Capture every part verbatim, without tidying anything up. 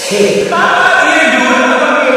Hey, Papa, you doing?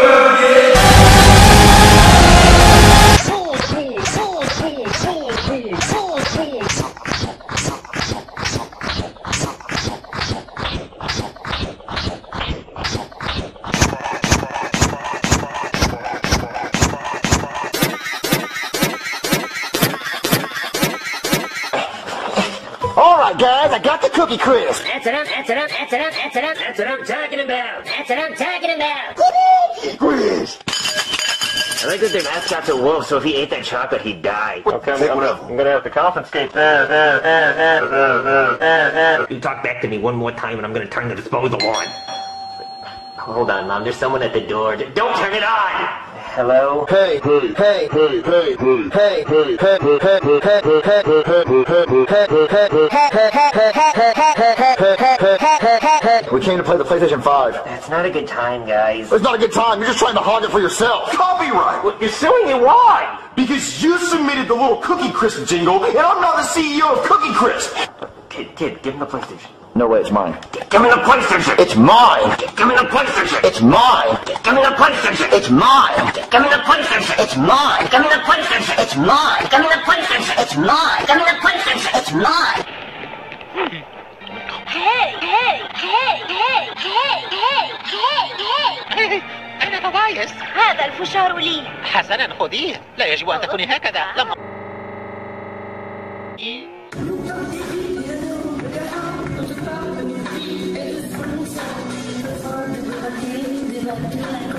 Alright guys, I got the cookie crisp. That's what I'm, that's what I'm, that's what I'm, that's what I'm, that's what I'm talking about. That's what I'm talking about. Crisp. I like that their mascot's a wolf, so if he ate that chocolate, he'd die. Okay, I'm, I'm, gonna, I'm gonna have to confiscate that. Uh, uh, uh, uh, uh, You talk back to me one more time and I'm gonna turn the disposal on. Hold on, Mom, there's someone at the door. Don't turn it on! Hello? Hey, hey, hey, hey, hey, hey, hey, hey, hey, we came to play the PlayStation five. That's not a good time, guys. It's not a good time. You're just trying to hog it for yourself. Copyright! What, you're suing me? Why? Because you submitted the little Cookie Crisp jingle, and I'm not the C E O of Cookie Crisp! Kid, kid, give him the PlayStation. No way, it's mine. Give me the PlayStation! It's mine. Give me the PlayStation! It's mine. Give me the PlayStation! It's mine. Give me the PlayStation! It's mine. Give me the PlayStation! It's mine. Give me the PlayStation! It's mine. Give me the PlayStation! It's mine. Hey, hey, hey, hey, hey, hey, hey, hey. أنا فوايز. هذا الفشار لي. حسنا خذيه، لا يجب أن تكوني هكذا. لم Thank you.